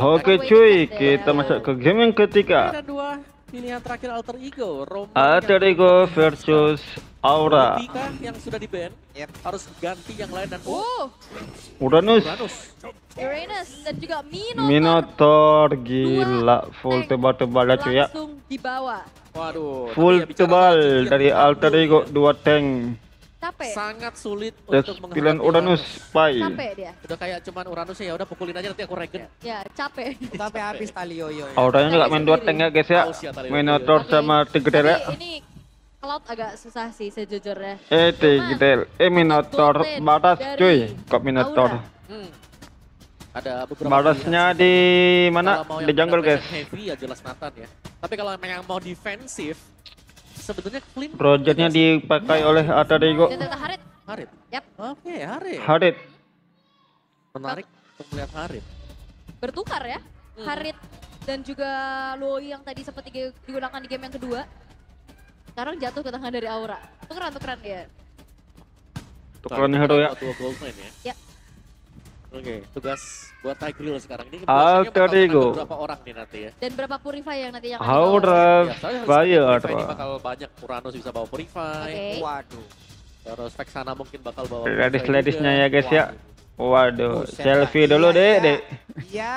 Oke cuy, kita masuk ke game yang ketiga. Ada dua pilihan terakhir alter ego. Alter ego versus Aura. Lubika yang sudah di ban, harus ganti yang lain dan Uranus, Uranus dan juga Minotaur. Minotaur gila, full tebal-tebal ya cuy ya. Langsung dibawa. Waduh, Full tebal dari alter ego 2 tank. Capek. sangat sulit Terus untuk pilihan Uranus, Pai. Capek dia. Udah kayak cuman Uranus ya udah pukulin aja nanti aku regen. Ya, capek. Sampai habis tali yoyo ya. Auranya juga main 2 tank ya guys ya. Minotaur sama Tigreal ya. Tapi ini Cloud agak susah sih sejujurnya. Tigreal, Minotaur batas cuy. Kok Minotaur? Ada beberapa Batasnya di mana? Kalau mau Di yang jungle benar-benar guys. heavy ya jelas Nathan ya. Tapi kalau yang mau defensif sebenarnya clean. Projectnya dipakai oleh alter ego Ternyata Harit. Harit. Yap. Oke, Harit. Harit. Menarik untuk melihat Harit. Bertukar ya. Harit dan juga Loi yang tadi sempat digunakan di game yang kedua. Sekarang jatuh ke tangan dari Aura. Tukeran dia. Tukeran hero ya. Dua goldman ya. Ya. Oke, tugas buat Tigreal sekarang ini Alter biasanya ego. bakal berapa orang nih nanti ya. Dan berapa Purify yang nanti yang akan Aura Biasanya harus Fire. Purify ini bakal banyak. Uranus bisa bawa Purify. Oke. Waduh. Terus Vexana mungkin bakal bawa Ladies-ladiesnya ya guys ya. Waduh, Buset, selfie Pak. dulu Iya, deh, iya. Dek. Iya,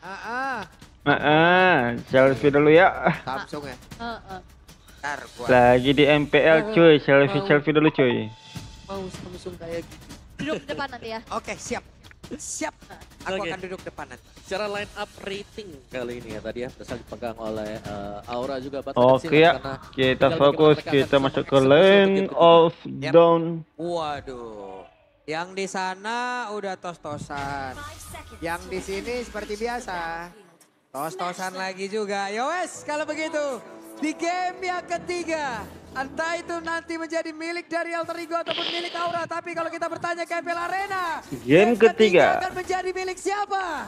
Selfie dulu ya. Samsung ya. Ntar gua. Lagi di MPL cuy, selfie dulu cuy. Mau Samsung kayak gitu. duduk depan nanti ya. Oke, siap. Siap. Aku Oke. akan duduk depan nanti. Secara line up rating kali ini ya tadi ya bisa dipegang oleh Aura juga. Oke ya, kita fokus, kita masuk ke lane of down. Waduh. Yang di sana udah tos-tosan. Yang di sini seperti biasa. Tos-tosan lagi juga. Yowes, kalau begitu di game yang ketiga, entah itu nanti menjadi milik dari Alter Ego ataupun milik Aura. Tapi kalau kita bertanya ke MPL Arena, Game ketiga akan menjadi milik siapa?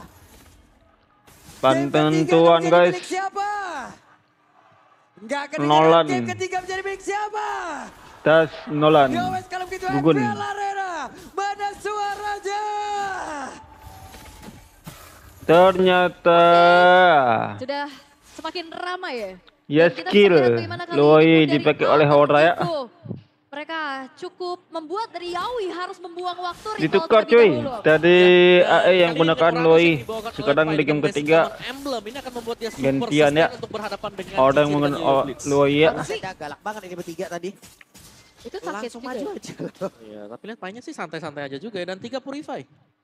penentuan Game ketiga akan menjadi guys. milik siapa? Enggak akan Nolan. Game ketiga menjadi milik siapa? Tas Nolan. Yowes, kalau begitu Gugun. MPL Arena, mana suaranya? Ternyata Sudah semakin ramai ya. ya Dan kita bisa skill melihat bagaimana kali Loi ini dari dipakai oleh Alter Aura ya. Ego. Mereka cukup membuat dari Yawi harus membuang waktu. recall Ditukar terlebih cuy. dahulu. Tadi AE yang Kali ini menggunakan Uranus Loi. yang dibawakan oleh Sekarang di Pai game dengan ketiga basic Emblem ini akan membuat dia super gantian ya. sustain untuk berhadapan dengan Orang yang Ichi dan menggunakan Yellow Blitz. Loi ya. Saya galak banget ini bertiga tadi. Itu sakit Langsung juga. maju aja. Iya, tapi lihat mainnya sih santai-santai aja juga ya. Dan 3 Purify.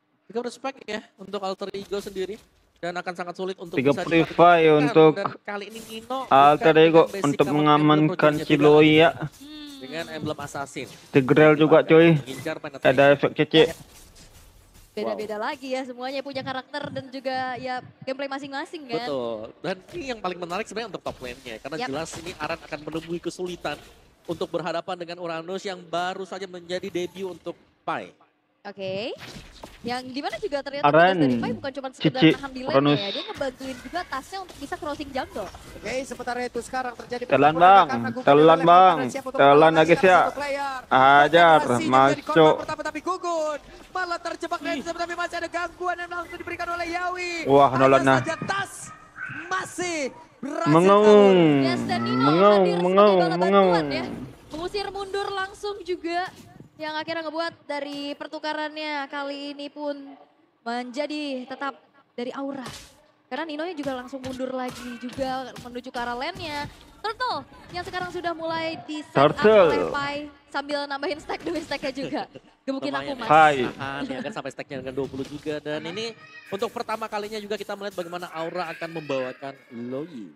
3 respect ya untuk Alter Ego sendiri. Dan akan sangat sulit untuk 3 bisa Purify dilakukan. untuk Dan kali ini Nino Alter bukan Ego dengan basic untuk common mengamankan emblem si projectnya Loi tidak, ya. dengan emblem assassin. Tigreal juga cuy. Mengincar penetration. Ada efek cece. Beda-beda lagi ya, semuanya punya karakter dan juga ya gameplay masing-masing kan. Betul. Dan ini yang paling menarik sebenarnya untuk top lane-nya. Karena Yap. jelas ini Aran akan menemui kesulitan untuk berhadapan dengan Uranus yang baru saja menjadi debut untuk Pai. Oke. Yang dimana juga ternyata Aran, tugas dari Pai bukan cuma sekedar Cici, nahan di Uranus. lane ya. Dia ngebantuin juga tasnya untuk bisa crossing jungle. Oke, sementara itu sekarang terjadi Telan, pertempuran Bang. karena Gugun Telan, oleh Bang. Valkyrie siap untuk Telan melawan lagi, salah ya. satu player. Ajar, Konsentrasi menjadi korban masuk. pertama, tapi Gugun malah terjebak dan tapi masih ada gangguan yang langsung diberikan oleh Yawi. Wah, Hanya Nolan, nah. saja tas masih berhasil Mengaung. kabur. Yes, dan Nino Mengaung, hadir mengaung, sebagai bala mengaung. bantuan ya. Mengusir mundur langsung juga. Yang akhirnya ngebuat dari pertukarannya kali ini pun menjadi tetap dari Aura. Karena Ninonya juga langsung mundur lagi juga menuju ke arah lane-nya. Turtle yang sekarang sudah mulai di set up Turtle. oleh Pai sambil nambahin stack demi stacknya juga. Gebukin aku mas. Hai. Tahan ya kan sampai stacknya dengan 20 juga. Dan ini untuk pertama kalinya juga kita melihat bagaimana Aura akan membawakan Loi.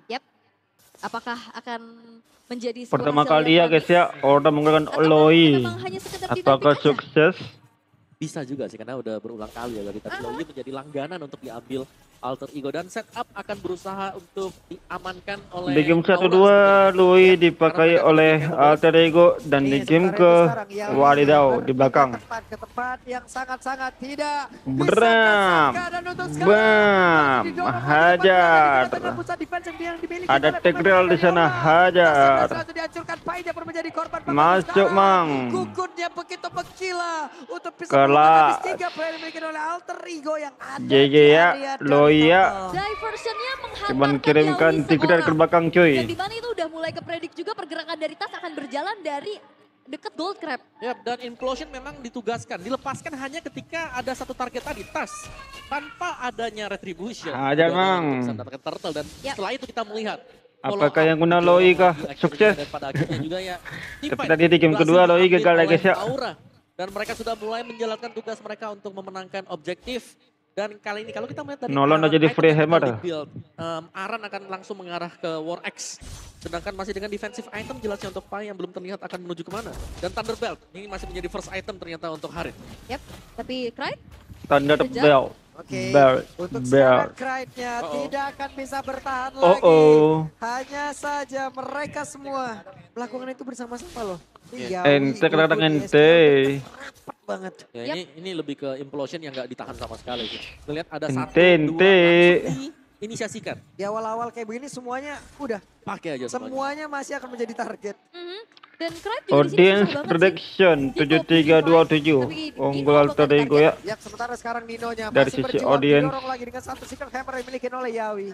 Apakah akan menjadi sebuah Pertama hasil kali yang ya guys bagus? ya, Order menggunakan Atau Loi. memang hanya sekedar Apakah ditarik aja? sukses? Bisa juga sih karena udah berulang kali ya dari tadi Loi menjadi langganan untuk diambil Alter Ego dan setup akan berusaha untuk diamankan oleh Di game 1-2 Aura. Loi dipakai oleh Alter Ego dan di Nih, game sementara ke itu sekarang Yawi wadidaw di berpindah belakang. ke tempat yang sangat-sangat tidak Bram, disangka-sangka. Dan untuk sekarang, bam, didorong oleh hajar. depan dengan pusat defense yang dimiliki Ada oleh Tigreal pemain di sana, Aura. hajar. Langsung dihancurkan, Pai pun menjadi korban. Bahkan Masuk, sekarang, Mang. Gugunnya begitu menggila untuk bisa Kelas. melakukan habis 3 player yang dimiliki oleh Alter Ego yang ada GG di ya, area Loi ya. Diversionnya menghantarkan Cuman kirimkan Yawi Tigreal ke seorang. belakang Dan cuy. di mana itu udah mulai kepredik juga pergerakan dari Tas akan berjalan dari deket Gold Crab. Ya, dan Implosion memang ditugaskan, dilepaskan hanya ketika ada satu target tadi, Tas. Tanpa adanya Retribution. Hajar, Udah Mang. untuk bisa mendapatkan turtle dan Yap. setelah itu kita melihat. Apakah yang guna Loi kah? Sukses. Dan pada akhirnya juga ya. Tapi tadi di game kedua Loi gagal ya guys ya. Aura. Dan mereka sudah mulai menjalankan tugas mereka untuk memenangkan objektif. Dan kali ini kalau kita melihat dari Nolon Aran, aja di item free yang hammer. bakal di-build, Aran akan langsung mengarah ke War X. Sedangkan masih dengan defensive item jelasnya untuk Pai yang belum terlihat akan menuju kemana. Dan Thunderbelt ini masih menjadi first item ternyata untuk Harit. Yap, tapi Cry Tanda Kejar. bel. Oke, Bel. untuk Bel. sekarang Kride-nya tidak akan bisa bertahan lagi. Hanya saja mereka semua melakukan itu bersama-sama loh. Iya, Ente kadang-kadang ente. rapat banget. Ya, ini lebih ke Implosion yang nggak ditahan sama sekali. Melihat ada Ente, satu, dua, ente. langsung diinisiasikan. Di awal-awal kayak begini semuanya udah. Pakai aja semuanya. Semuanya masih akan menjadi target. dan Cry juga di sini Audience susah banget sih. prediction Dia mau 7327. tapi Unggul Nino alter bakal ego ya. Ya, sementara sekarang Ninonya Dari masih sisi berjuang audience. didorong lagi dengan satu secret hammer yang dimiliki oleh Yawi.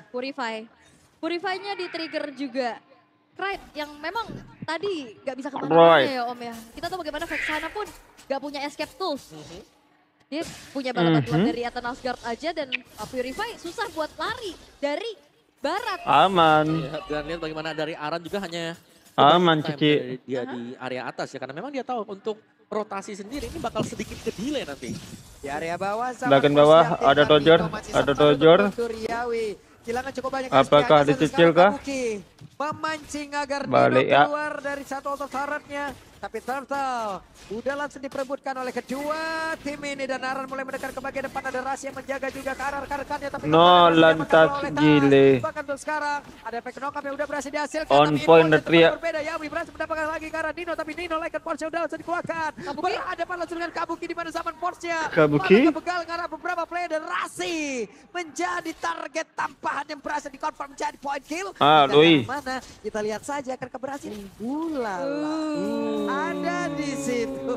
Purify-nya di trigger juga. Cry yang memang tadi gak bisa Right. kemana-mana ya Om ya. Kita tahu bagaimana Vexana pun gak punya escape tools. Dia punya bala bantuan dari Eternal Guard aja dan Purify susah buat lari dari barat. Aman. Ya, dan lihat bagaimana dari Aran juga hanya Aman, time Cici. dari dia di area atas ya. Karena memang dia tahu untuk rotasi sendiri ini bakal sedikit ke delay nanti. Di area bawah. Bagian bawah ada Dodger, ada Dodger. Kehilangan cukup banyak. Apakah SP, hanya dicicil sekarang kah? Kabuki memancing agar Balik Nino ya. keluar dari satu auto turretnya. Tapi Turtle udah langsung diperebutkan oleh kedua tim ini. Dan Aran mulai mendekat ke bagian depan. Ada Rasi yang menjaga juga ke arah rekan-rekannya. Tapi No, lantas gile. bahkan untuk sekarang ada efek knock-up yang udah berhasil dihasilkan. On Tapi point, Info Retria. tetap berbeda. Yawi berhasil mendapatkan lagi ke arah Nino. Tapi Nino like Force udah langsung dikeluarkan. Berhadapan langsung dengan Kabuki di mana zaman Force-nya. Kabuki? Malah kebegal karena beberapa player dan Rasi menjadi target tampahan yang berhasil dikonfirm menjadi point kill. Ah, Dan Doi. yang mana kita lihat saja akan keberhasilan. Ulala. Ada di situ.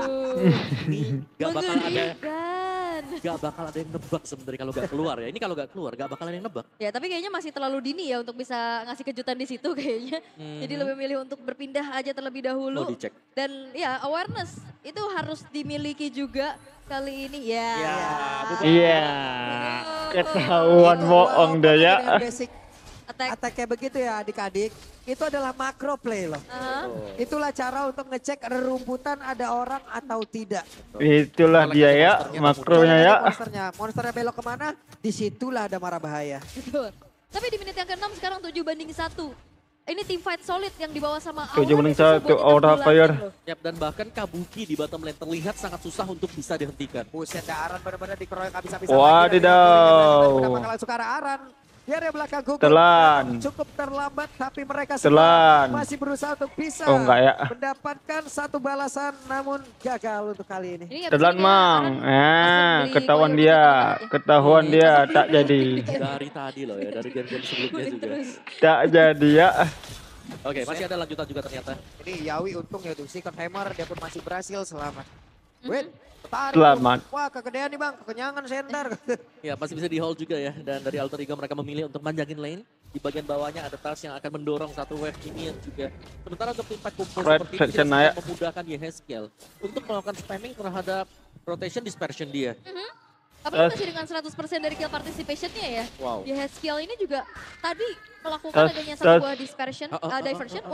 Ini gak bakal ada Mengerikan. gak bakal ada yang nebak sebenarnya kalau gak keluar ya. Ini kalau gak keluar gak bakal ada yang nebak. Ya tapi kayaknya masih terlalu dini ya untuk bisa ngasih kejutan di situ kayaknya. Jadi lebih milih untuk berpindah aja terlebih dahulu. Mau dicek. Dan ya awareness itu harus dimiliki juga kali ini ya. Iya. Ketahuan bohong deh ya. Dengan basic Attack. attack kayak begitu ya adik-adik. Itu adalah macro play loh. Itulah cara untuk ngecek rerumputan ada orang atau tidak. Itulah dia ya, makronya ya. Monsternya belok kemana, disitulah ada marah bahaya. Betul. Tapi di menit yang ke-6 sekarang 7-1. Ini tim fight solid yang dibawa sama Aura. 7-1 susah buat Aura ditanggulangi player. loh. Yap, dan bahkan Kabuki di bottom lane terlihat sangat susah untuk bisa dihentikan. Buset, Aran benar-benar dikeroyok habis-habisan. Wadidaw. Mendapatkan langsung ke arah Aran. Di area belakang gugur. Telan. Cukup terlambat tapi mereka Telan. semua masih berusaha untuk bisa Oh, enggak ya. mendapatkan satu balasan namun gagal untuk kali ini. Ini habis Telan ini mang. Aran langsung beli Ketahuan koin dia. untuk Ketahuan dia tak jadi. Dari tadi loh ya, dari game-game sebelumnya juga. terus. Tak jadi ya. Oke, masih ada lanjutan juga ternyata. Ini Yawi untung ya tuh Secret Hammer dia pun masih berhasil selamat. Wait, tarik. Selamat. Wah kegedean nih bang, kekenyangan center. Ya, masih bisa di hold juga ya. Dan dari Alter Ego mereka memilih untuk manjangin lane. Di bagian bawahnya ada Tas yang akan mendorong satu wave ini juga. Sementara untuk tim fight kumpul Red seperti ini section tidak naik. memudahkan Yehezkiel untuk melakukan spamming terhadap rotation dispersion dia. Apalagi masih dengan 100% dari kill participationnya ya. Wow. Di Haskill ini juga tadi melakukan Tas, adanya tas. satu buah dispersion, diversion. Dan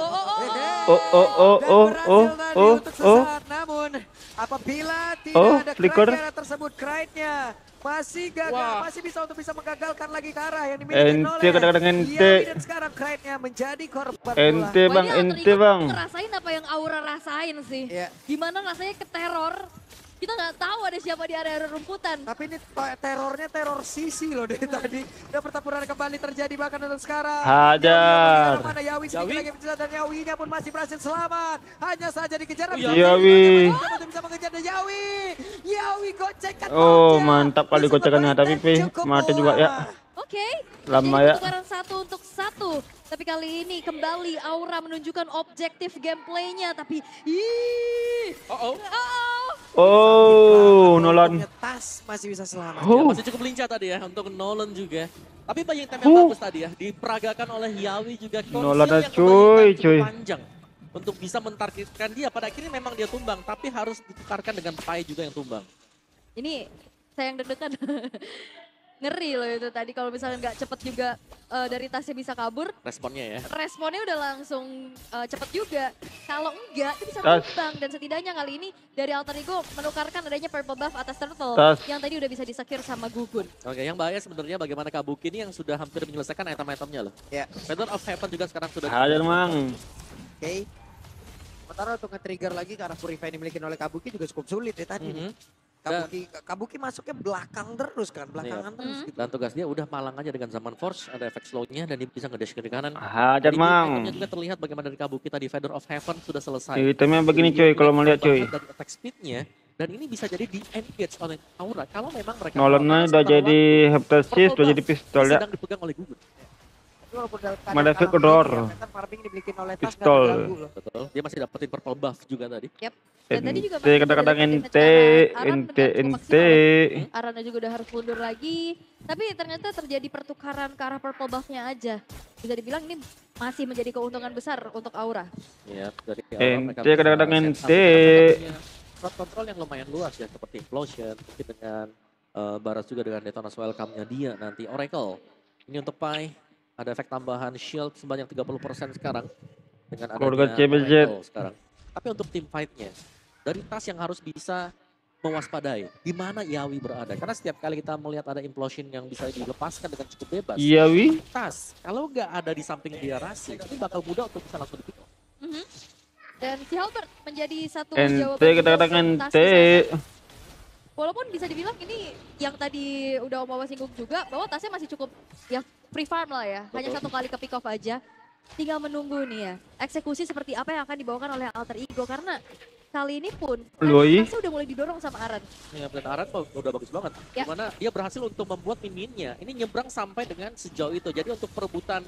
berhasil tadi untuk sesaat. Namun apabila tidak ada flicker. kriteria tersebut, kriteria masih gagal, Wah. masih bisa untuk bisa menggagalkan lagi ke arah yang dimiliki Ente kadang-kadang ente. Yawi dan sekarang kriteria menjadi korban Ente pula. bang, ente bang. Ngerasain apa yang Aura rasain sih. Iya. Gimana rasanya keteror. Kita nggak tahu ada siapa di area rumputan. Tapi ini terornya teror sisi loh dari tadi. Dan pertempuran kembali terjadi bahkan untuk sekarang. Hajar. Mana Yawi sedikit Yawi. lagi bisa dan Yawinya pun masih berhasil selamat. Hanya saja dikejar. Yawi. Bisa mengejar dan Yawi. Yawi gocekan. Oh, Moja. mantap kali Bisa gocekannya. Tapi memberikan Pi, cukup mati juga ya. bola. Oke. Lama Jadi ya. pertukaran 1-1. Tapi kali ini kembali Aura menunjukkan objektif gameplaynya. Tapi Oh, Oh, Nolan. Untungnya Tas masih bisa selamat. Ya, Oh. masih cukup lincah tadi ya untuk Nolan juga. Tapi banyak item yang bagus tadi ya. Diperagakan oleh Yawi juga. Nolan Konsil ada yang kembali cuy, cukup cuy. panjang. Untuk bisa mentargetkan dia. Pada akhirnya memang dia tumbang. Tapi harus ditukarkan dengan Pai juga yang tumbang. Ini saya yang deg-degan. Ngeri loh itu tadi kalau misalnya nggak cepet juga dari Tasnya bisa kabur. Responnya ya. Responnya udah langsung cepet juga. Kalau enggak, itu bisa Tas. tumbang. Dan setidaknya kali ini dari Alter Ego menukarkan adanya purple buff atas Turtle. Tas. Yang tadi udah bisa disecure sama Gugun. Oke, yang bahaya sebenarnya bagaimana Kabuki ini yang sudah hampir menyelesaikan item-itemnya loh. Ya, Feather of Heaven juga sekarang sudah. Hajar mang. oke. Sementara untuk nge-trigger lagi karena Purify yang dimiliki oleh Kabuki juga cukup sulit ya tadi nih. Kabuki masuknya belakang terus kan, belakangan terus gitu. Dan tugas dia udah malang aja dengan Zaman Force, ada efek slownya dan dia bisa ngedash ke kanan. Hajar Jadi mang. itemnya juga terlihat bagaimana dari Kabuki tadi Feather of Heaven sudah selesai. Itemnya begini cuy kalau mau lihat cuy. Dari attack speednya dan ini bisa jadi di engage oleh Aura kalau memang mereka Nolannya udah jadi heptasis, udah jadi pistol ya. sedang dipegang oleh Gugun. Tapi walaupun dalam keadaan Motherfucker kalah door. begini, ya, kan farming dimiliki oleh Tas nggak Pistol. terganggu loh. Betul. Dia masih dapetin purple buff juga tadi. Yap. Dan tadi juga Ente kadang-kadang ente, ente. Arana juga udah harus mundur lagi. Tapi ternyata terjadi pertukaran ke arah purple buff-nya aja. Bisa dibilang ini masih menjadi keuntungan besar untuk Aura. Ya, dari Ente kadang-kadang ente. Crowd control yang lumayan luas ya seperti Implosion, mungkin dengan Baras juga dengan Detona's Welcome-nya dia nanti Oracle. Ini untuk Pai, ada efek tambahan shield sebanyak 30% sekarang dengan Keluarga adanya CBZ. Oracle sekarang. Tapi untuk tim fight-nya, dari Tas yang harus bisa mewaspadai di mana Yawi berada. Karena setiap kali kita melihat ada Implosion yang bisa dilepaskan dengan cukup bebas. Iya wi. Tas, kalau nggak ada di samping dia Rasi, ini bakal mudah untuk bisa langsung di-pick off. Dan si Halbert menjadi satu Ente jawaban kadang-kadang untuk Tas di ente. sana. Walaupun bisa dibilang ini yang tadi udah Om Wawa singgung juga bahwa Tasnya masih cukup ya free farm lah ya. Hanya Betul. satu kali ke pick off aja. Tinggal menunggu nih ya. Eksekusi seperti apa yang akan dibawakan oleh Alter Ego. Karena kali ini pun Loi. Tasnya udah mulai didorong sama Aran. Ya, dan Aran udah bagus banget. Ya. Dimana dia berhasil untuk membuat miminnya. Ini nyebrang sampai dengan sejauh itu. Jadi untuk perebutan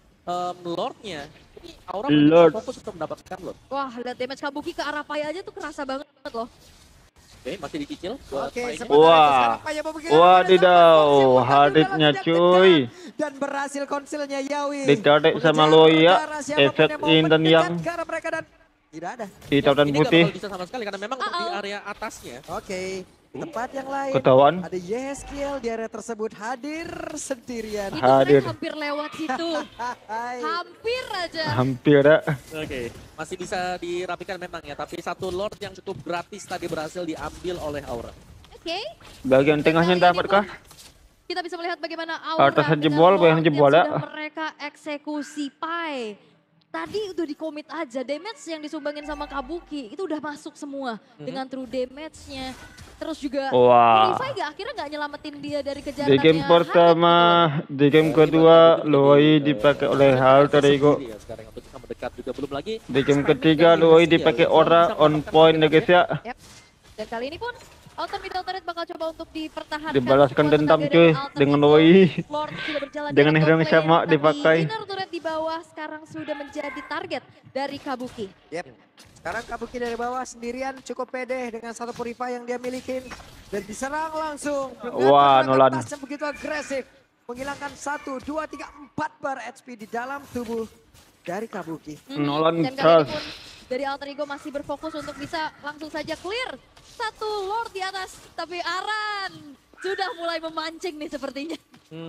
Lord-nya, ini Aura Lord. benar fokus untuk mendapatkan Lord. Wah, lihat damage Kabuki ke arah Pai aja tuh kerasa banget loh. Oke, masih dicicil buat Oke, Pai-nya. sementara Wah. itu sekarang Pai yang mau bergerak, Wadidaw, ada Konsil haditnya dalam cuy. dan berhasil konsilnya Yawi. Ditarik sama Mengejar Loi ya. udara, siapapun Efek yang mau in dan mendekat yang ke arah mereka dan tidak ada. hitam dan Ini nggak putih. bakal bisa sama sekali karena memang untuk di area atasnya. Oke, di tempat yang lain Ketahuan. ada Yeskiel di area tersebut hadir sendirian. Itu Hadir. keren hampir lewat situ. Hai. Hampir aja. Hampir ya. Oke, masih bisa dirapikan memang ya. Tapi satu Lord yang cukup gratis tadi berhasil diambil oleh Aura. Oke. Bagian tengahnya Kali ini dapatkah? pun kita bisa melihat bagaimana Aura Atasnya dengan jebol, Lord bawahnya jebol yang ya. sudah mereka eksekusi Pai. Tadi udah di-commit aja, damage yang disumbangin sama Kabuki itu udah masuk semua dengan true damage-nya. Terus juga Wah. Purify akhirnya nggak nyelamatin dia dari kejarannya. Di game pertama, di game kedua, Loi dipakai oleh Alter Ego. Ya, sekarang untuk bisa mendekat juga belum lagi. Di game ketiga, Loi dipakai Aura on point ya guys ya. Yap. Dan kali ini pun Alter Middle Turret bakal coba untuk dipertahankan. Dibalaskan Kuat dendam tenaga cuy dari Alter dengan Ego. Loi. Lord sudah berjalan Dengan di hero yang top sama lane, tapi dipakai. inner turret di bawah sekarang sudah menjadi target dari Kabuki. Yep. Sekarang Kabuki dari bawah sendirian cukup pede dengan satu Purify yang dia milikin. Dan diserang langsung. Dengan Wah, pergerakan Nolan. tas yang begitu agresif. Menghilangkan 1, 2, 3, 4 bar HP di dalam tubuh dari Kabuki. Nolan Dan kali ini Trust. pun dari Alter Ego masih berfokus untuk bisa langsung saja clear. Satu Lord di atas, tapi Aran sudah mulai memancing nih sepertinya.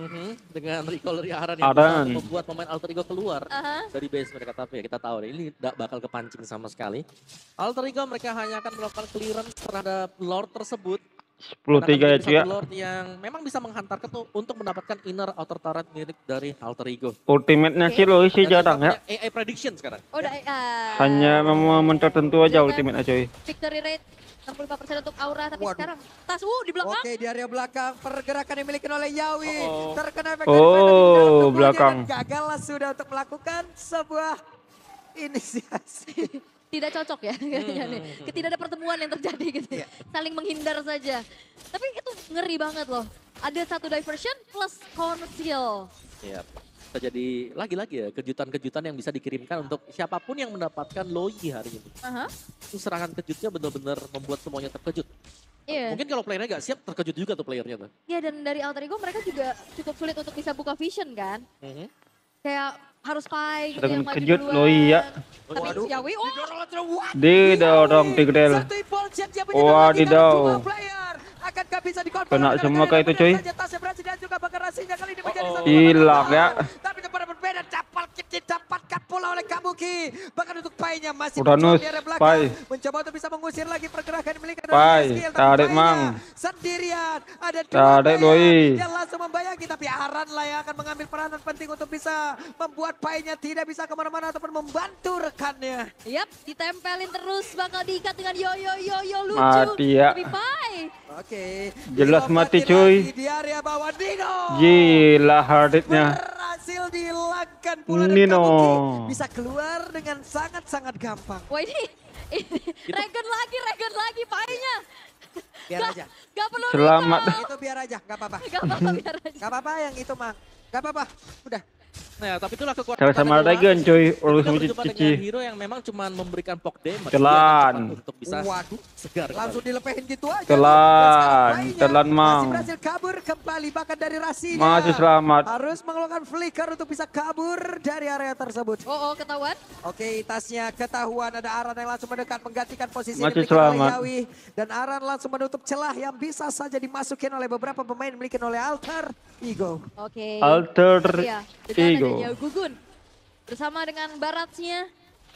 Dengan recall dari Aran yang Aran. bisa membuat pemain Alter Ego keluar Aha. dari base mereka. Tapi ya kita tahu deh, ini tidak bakal kepancing sama sekali. Alter Ego mereka hanya akan melakukan clearance terhadap Lord tersebut. 10-3 ya cuy ya. Satu Lord yang memang bisa menghantarkan tuh untuk mendapatkan inner outer turret milik dari Alter Ego. Ultimate-nya sih Loi sih Dan jarang ya. sifatnya AI prediction sekarang. Oh, udah, Hanya momen tertentu aja Dengan ultimate-nya cuy. victory rate 65% untuk Aura, tapi Waduh. sekarang Tas di belakang. Oke, di area belakang pergerakan yang dimiliki oleh Yawi. Uh-oh. Terkena efek Oh, dari Venom di dalam tubuhnya belakang. dan gagallah sudah untuk melakukan sebuah inisiasi. Tidak cocok ya kayaknya nih. Tidak ada pertemuan yang terjadi gitu. Iya. Saling menghindar saja. Tapi itu ngeri banget loh. Ada satu diversion plus conceal. Iya. Bisa jadi lagi-lagi ya kejutan-kejutan yang bisa dikirimkan untuk siapapun yang mendapatkan Loi hari ini. Aha. Itu serangan kejutnya benar-benar membuat semuanya terkejut. Iya. Mungkin kalau playernya nggak siap terkejut juga tuh playernya tuh. Iya, dan dari Alter Ego mereka juga cukup sulit untuk bisa buka vision kan. Kayak harus Pai gitu Sedang yang maju kejut duluan. Loi ya. Tapi Yawi, oh Didorong Tigreal. Wadidaw. Akankah bisa Kena semua kayak itu cuy. Oh. Hilang ya. Tapi kepada berbeda dapat didapatkan pula oleh Kabuki. Bahkan untuk Pai-nya masih Uranus, muncul di area belakang. Pai. Mencoba untuk bisa mengusir lagi pergerakan milik Pai, tarik, Mang. sendirian. Ada dua Tarik, player Loi. yang langsung membayangi. Tapi Aran lah yang akan mengambil peranan penting untuk bisa membuat Pai-nya tidak bisa kemana-mana ataupun membantu rekannya. Yap, ditempelin terus bakal diikat dengan yo lucu. Mati ya. Tapi Pai. Oke. Jelas mati, Dilompat cuy. lagi di area bawah Dino. Gila harditnya. Berhasil dihilangkan pula dan Nino. Kabuki bisa keluar dengan sangat-sangat gampang. Wah ini Regen lagi Pai-nya. Biar aja. Gak perlu Selamat. recall. Itu biar aja, gak apa-apa. Gak apa-apa biar aja. Gak apa-apa yang itu mah. Gak apa-apa. Udah. Nah, tapi itulah kekuatan Sama-sama Aura. Dragon cuy. Urus Kita berjumpa dengan cici. hero yang memang cuma memberikan poke damage. Telan. Dia cepat untuk bisa Waduh. segar. Langsung dilepehin gitu aja. Telan. Dan sekarang Telan, Pai-nya Mang. masih berhasil kabur kembali bahkan dari Rasida. Masih selamat. Harus mengeluarkan flicker untuk bisa kabur dari area tersebut. Oh ketahuan. Oke, tasnya ketahuan ada Aran yang langsung mendekat menggantikan posisi Masih dimiliki oleh selamat. Yawi. Dan Aran langsung menutup celah yang bisa saja dimasukin oleh beberapa pemain dimiliki oleh Alter Ego. Oke. Alter Ya, dengan Ego. adanya Gugun. Bersama dengan Baratsnya,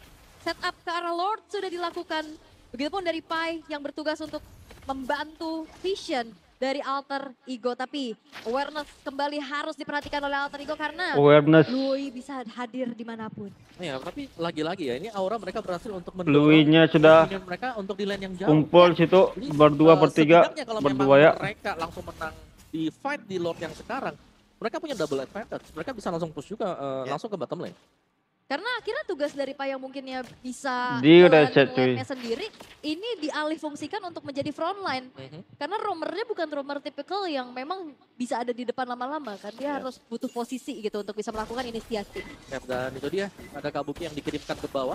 setup ke arah Lord sudah dilakukan. Begitupun dari Pai yang bertugas untuk membantu vision dari Alter Ego. Tapi awareness kembali harus diperhatikan oleh Alter Ego karena Awareness. Lui bisa hadir dimanapun. Ya, tapi lagi-lagi ya ini Aura mereka berhasil untuk Lui-nya sudah minion mereka untuk di lane yang jauh. kumpul situ Jadi, berdua bertiga setidaknya kalau berdua memang ya. mereka langsung menang di fight di Lord yang sekarang, mereka punya double advantage. Mereka bisa langsung push juga langsung ke bottom lane. Karena akhirnya tugas dari Pai yang mungkinnya bisa Dia udah jalan set, cuy. lane-nya sendiri, ini dialih fungsikan untuk menjadi frontline. Karena roamernya bukan roamer tipikal yang memang bisa ada di depan lama-lama kan. Dia harus butuh posisi gitu untuk bisa melakukan inisiatif. Yap, dan itu dia ada Kabuki yang dikirimkan ke bawah.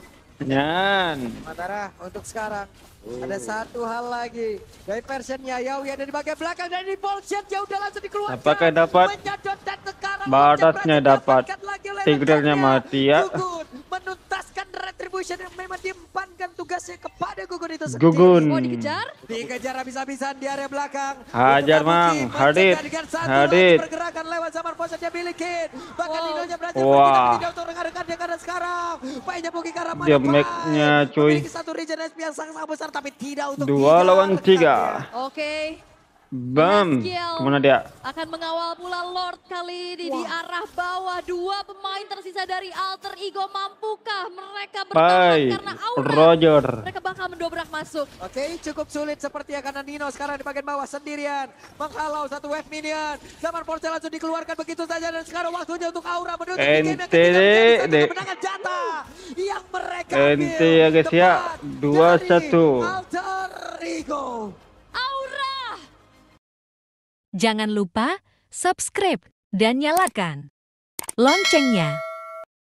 Nyan. Sementara untuk sekarang ada satu hal lagi. Dari versionnya Yawi ada di bagian belakang dan di Bolshet ya udah langsung dikeluarkan. Apakah dapat? Menyedot dan sekarang Batasnya Bolshet dapat. dapatkan lagi oleh Tigrealnya rekannya. mati ya. Gugun menuntaskan retribution yang memang diempankan tugasnya kepada Gugun itu sendiri. Gugun. Oh dikejar? Dikejar habis-habisan di area belakang. Hajar, Untuk Mang. Kabuki Hadid. mencegah dengan satu Hadid. lagi pergerakan lewat zaman Bolshet yang milikin. Bahkan Wow. Dinonya berhasil Wah. pergi tapi tidak untuk rekan-rekannya karena sekarang. Painnya Buki karena mana Dia make-nya, cuy. memiliki satu regen SP yang sangat besar tapi tidak untuk 2 lawan 3. Oke. Bam. Haskill Kemana dia? akan mengawal pula Lord kali ini di arah bawah. 2 pemain tersisa dari Alter Ego, mampukah mereka bertahan Pai. karena Aura? Roger. Mereka bakal mendobrak masuk. Oke, cukup sulit seperti ya karena Nino sekarang di bagian bawah sendirian. Menghalau satu wave minion. Zaman Porcel langsung dikeluarkan begitu saja dan sekarang waktunya untuk Aura menutup di game yang Ente ketiga menjadi dek. satu kemenangan jatah yang mereka Ente ya guys ya. 2-1. Alter Ego. Aura! Jangan lupa subscribe dan nyalakan loncengnya.